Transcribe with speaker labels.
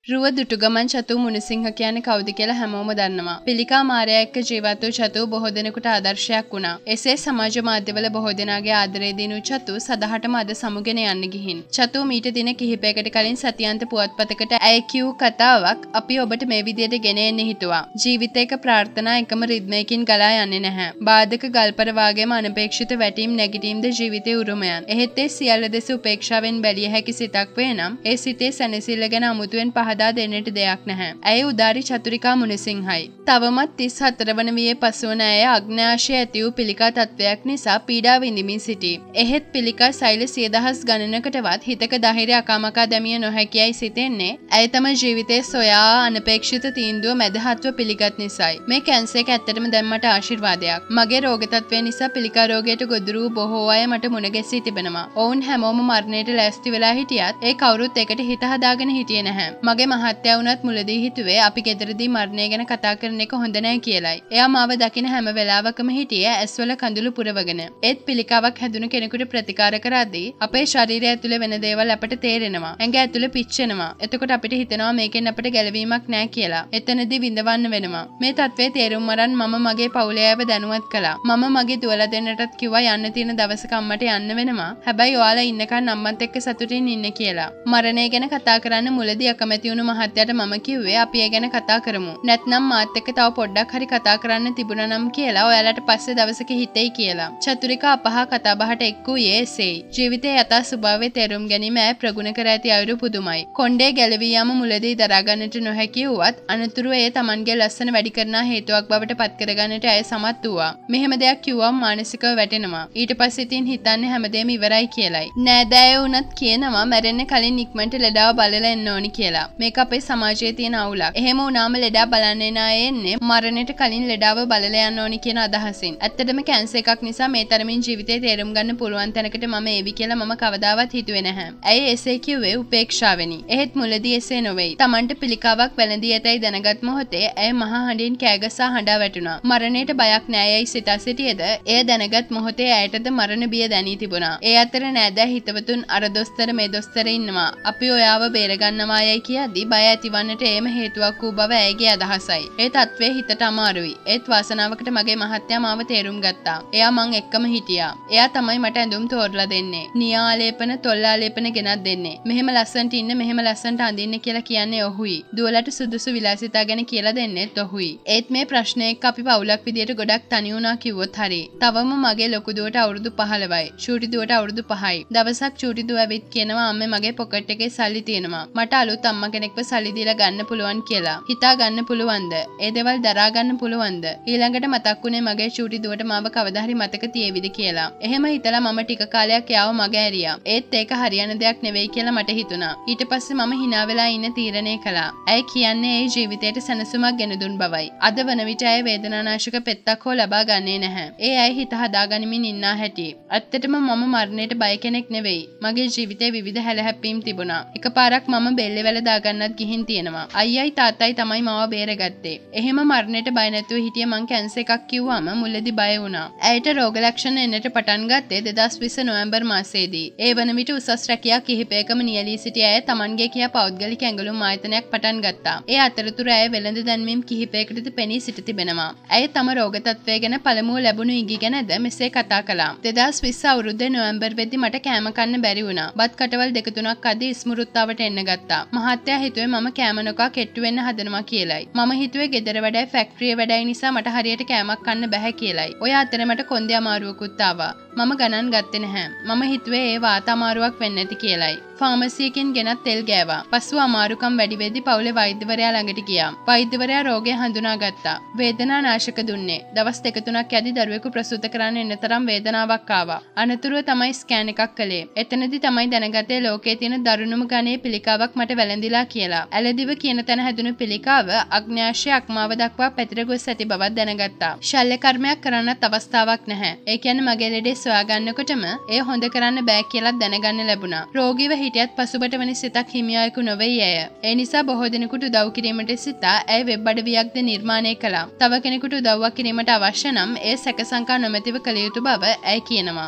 Speaker 1: රුව දුටුගමන් චතු මුනිසිංහ කියන්නේ කවුද කියලා හැමෝම දන්නවා. පිළිකා මාරයා එක්ක ජීවත් වූ චතු බොහෝ දෙනෙකුට ආදර්ශයක් වුණා. එසේ සමාජ මාධ්‍යවල බොහෝ දෙනාගේ ආදරය දිනු චතු සදහටම අද සමුගෙන යන්න ගිහින්. චතු මීට දින කිහිපයකට කලින් සතියන්ත පුවත්පතකට ඇය කියූ කතාවක් අපි ඔබට මේ විදිහට ගෙන එන්න හිතුවා. ජීවිතයක ප්‍රාර්ථනා එකම රිද්මයකින් ගලා යන්නේ නැහැ. බාධක ගල්පර වාගේම අනපේක්ෂිත වැටීම් නැගිටීම්ද ජීවිතයේ උරුමයන්. එහෙත් ඒ සියල්ල දෙස උපේක්ෂාවෙන් බැලිය හැකි සිතක් වේ නම් ඒ සිතේ සැනසෙල්ල ගැන අමුතුවෙන් පහදා දෙන්නට දෙයක් නැහැ. ඇය උදාරි චතුරිකා මුනිසිංහයි. තවමත් 34 වන වියේ පසුවන ඇය අග්න්‍යාශය ඇති වූ පිළිකා තත්වයක් නිසා පීඩා විඳිමින් සිටී. එහෙත් පිළිකා සෛල 100,000 ගණනකටවත් හිතක ධෛර්ය අකාමකා දැමිය නොහැකියයි සිතෙන්නේ ඇය තම ජීවිතයේ සොයා අනපේක්ෂිත තීන්දුව මැදහත්ව පිළිගත් නිසායි. මේ කැන්සර් එක ඇත්තටම දැම්මට ආශිර්වාදයක්. මගේ රෝග තත්වය නිසා පිළිකා රෝගයට ගොදුරු බොහෝ අය මට මුණ ගැසී තිබෙනවා. ඔවුන් හැමෝම මරණයට ලෑස්ති වෙලා හිටියත් ඒ කවුරුත් එකට හිත හදාගෙන හිටියේ නැහැ. මගේ මහත්තයා වුණත් මුලදී හිතුවේ අපි ගෙදරදී මරණය ගැන කතා කරන එක හොඳ නැහැ කියලායි. එයා මාව දකින හැම වෙලාවකම හිටියේ ඇස්වල කඳුළු පුරවගෙන. ඒත් පිළිකාවක් හැදුණු කෙනෙකුට ප්‍රතිකාර කරද්දී අපේ ශරීරය ඇතුලේ වෙන දේවල් අපට තේරෙනවා. ඇඟ ඇතුලේ පිච්චෙනවා. එතකොට අපිට හිතෙනවා මේකෙන් අපිට ගැලවීමක් නැහැ කියලා. එතනදී විඳවන්න වෙනවා. මේ තත්ත්වයේ තේරුම් අරන් මම මගේ පවුලේ අයව දැනුවත් කළා. මම මගේ දුවලා දෙන්නටත් කිව්වා යන්න තියෙන දවසක අම්මට යන්න වෙනවා. හැබැයි ඔයාලා ඉන්නකන් අම්මත් එක්ක සතුටින් ඉන්න කියලා. මරණය ගැන කතා කරන්න මුලදී අකමැති වුණු මහත්තයාට මම කිව්වේ අපි ඒ ගැන කතා කරමු. නැත්නම් මාත් එක්ක තව පොඩ්ඩක් හරි කතා කරන්න තිබුණා නම් කියලා ඔයාලට පස්සේ දවසක හිතෙයි කියලා. චතුරිකා අපහා කතා බහට එක්කුවේ එසේයි. ජීවිතයේ යථා ස්වභාවය තේරුම් ගැනීම ඇය ප්‍රගුණ කර ඇති අයුරු පුදුමයි. කොණ්ඩේ ගැලවී යාම මුලදී දරා ගන්නට නොහැකි වුවත් අනතුරුව එය Tamanගේ ලස්සන වැඩි කරන හේතුවක් බවට පත් කර ගන්නට ඇය සමත් වුණා. මෙහෙම දෙයක් කිව්වම මානසිකව වැටෙනවා. ඊට පස්සේ ඉතින් හිතන්නේ හැමදේම ඉවරයි කියලයි. නෑදෑය වුණත් කියනවා මැරෙන්න කලින් ඉක්මනට ලෙඩාව බලලා එන්න ඕනි කියලා. මේක අපේ සමාජයේ තියෙන අවුලක්. එහෙම වුණාම ලෙඩා බලන්න එන අය එන්නේ මරණයට කලින් ලෙඩාව බලලා යන්න ඕනි කියන අදහසින්. ඇත්තටම කැන්සර් එකක් නිසා මේ තරමින් ජීවිතේ තේරුම් ගන්න පුළුවන් තැනකට මම ඒවි කියලා මම කවදාවත් හිතුවේ නැහැ. ඇයි එසේ කිව්වේ උපේක්ෂාවෙනි. එහෙත් මුලදී එසේ නොවේයි. Tamanට පිළිකාවක් වැළඳී ඇතයි දැනගත් මොහොතේ ඇය මහා හඬින් කෑගසා හඬා වැටුණා. මරණයට බයක් නෑයයි සිතා සිටියේද එය දැනගත් මොහොතේ ඇයටද මරණ බිය දැනී තිබුණා. ඒ අතර නෑදෑ හිතවතුන් අර දොස්තර මේ දොස්තර ඉන්නවා. අපි ඔයාව බේරගන්නවා යයි කියද්දී බය ඇතිවන්නට ඒම හේතුවක් වූ බව ඇයගේ අදහසයි. ඒ තත්ත්වය හිතට අමාරුයි. ඒත් වාසනාවකට මගේ මහත්තයා මාව තේරුම් ගත්තා. එයා මං එක්කම හිටියා. එයා තමයි මට ඇඳුම් තෝරලා දෙන්නේ. නියාලේපන තොල්ලාලේපන ගෙනත් දෙන්නේ. මෙහෙම ලස්සනට ඉන්න මෙහෙම ලස්සනට අඳින්න කියලා කියන්නේ ඔහුයි. දුවලට සුදුසු විලාසිතා ගැන කියලා දෙන්නෙත් ඔහුයි. ඒත් මේ ප්‍රශ්නේ එක්ක අපි පවුලක් විදියට ගොඩක් තනි වුණා කිව්වොත් හරි. තවම මගේ ලොකු දුවට අවුරුදු 15යි. චූටි දුවට අවුරුදු 5යි. දවසක් චූටි දුව ඇවිත් කියනවා අම්මේ මගේ පොකට් එකේ සල්ලි තියෙනවා. මට අලුත් අම්මා කෙනෙක්ව සල්ලි දීලා ගන්න පුළුවන් කියලා. හිතා ගන්න පුළුවන්ද? ඒ දේවල් දරා ගන්න පුළුවන්ද? ඊළඟට මතක් වුණේ මගේ චූටි දුවට මාව කවදා හරි මතක තියේවිද කියලා. එහෙම හිතලා මම ටික කාලයක් යාව මග ඇරියා. ඒත් ඒක හරියන දෙයක් නෙවෙයි කියලා මට හිතුණා. ඊට පස්සේ මම hina වෙලා ඉන්න තීරණය කළා. ඇය කියන්නේ ඒ ජීවිතයට සැනසුමක් ගෙන දුන් බවයි. අද වන විට ඇය වේදනානාශක පෙත්තක් හෝ ලබා ගන්නේ නැහැ. ඒ ඇය හිත හදාගනිමින් ඉන්නා හැටි. ඇත්තටම මම මරණයට බය කෙනෙක් නෙවෙයි. මගේ ජීවිතේ විවිධ හැලහැප්පීම් තිබුණා. එකපාරක් මම බෙල්ලෙවැල දාගන්නත් ගිහින් තියෙනවා. අයියයි තාත්තයි තමයි මාව බේරගත්තේ. එහෙම මරණයට බය නැතුව හිටිය මං කැන්සර් එකක් කිව්වම මුලදී බය වුණා. ඇයට රෝග ලක්ෂණ එන්නට පටන් ගත්තේ 2020 නොවැම්බර් මාසයේදී. ඒ වන විට උසස් රැකියා කිහිපයකම නියැලී සිටි ඇය Tamanගේ කියා පෞද්ගලික ඇඟලුම් ආයතනයක් පටන් ගත්තා. ඒ අතරතුර ඇය වෙළඳ දැන්වීම් කිහිපයකටද පෙනී සිට තිබෙනවා. ඇය තම රෝග තත්ත්වය ගැන පළමුව ලැබුණු ඉඟි ගැනද මෙසේ කතා කළා. 2020 අවුරුද්දේ නොවැම්බර් වෙද්දි මට කෑම කන්න බැරි වුණා. බත් කටවල් දෙක තුනක් අදී ස්මෘත්තාවට එන්න ගත්තා. මහත්තයා හිතුවේ මම කෑම නොකා කෙට්ටු වෙන්න හදනවා කියලයි. මම හිතුවේ ගෙදර වැඩයි ෆැක්ටරියේ වැඩයි නිසා මට හරියට කෑමක් කන්න බැහැ කියලයි. ඔය අතර මට කොන්දේ අමාරුවකුත් ආවා. මම ගණන් ගත්තේ නැහැ. මම හිතුවේ ඒ වාත අමාරුවක් වෙන්න ඇති කියලයි. ෆාමසි එකෙන් ගෙනත් තෙල් ගෑවා. පසුව අමාරුකම් වැඩි වෙද්දී පවුලේ වෛද්‍යවරයා ළඟට ගියා. වෛද්‍යවරයා රෝගය හඳුනාගත්තා. වේදනානාශක දුන්නේ. දවස් 2-3ක් යද්දී දරුවෙකු ප්‍රසූත කරන්න එන්න තරම් වේදනාවක් ආවා. අනතුරුව තමයි ස්කෑන් එකක් කළේ. එතනදී තමයි දැනගත්තේ ලෝකයේ තියෙන දරුණුම ගණයේ පිළිකාවක් මට වැළඳිලා කියලා. ඇලදිව කියන තැන හැදුණු පිළිකාව අග්න්‍යාශය අක්මාව දක්වා පැතිර ගොස් ඇති බවක් දැනගත්තා. ශල්‍ය කර්මයක් කරන්නත් අවස්ථාවක් නැහැ. ඒ කියන්නේ මගේ ලෙඩේ සොයාගන්නකොටම එය හොඳ කරන්න බෑ කියලා දැනගන්න ලැබුණා. රෝගීව හිටියත් පසුබට වෙන සිතක් හිමියායකු නොවේ ඇය. ඒ නිසා බොහෝ දෙනෙකුට උදව් කිරීමට සිතා ඇය වෙබ් අඩවියක්ද නිර්මාණය කළා. තව කෙනෙකුට උදව්වක් කිරීමට අවශ්‍ය නම් ඒ සැකසංකා නොමැතිව කළ යුතු බව ඇය කියනවා.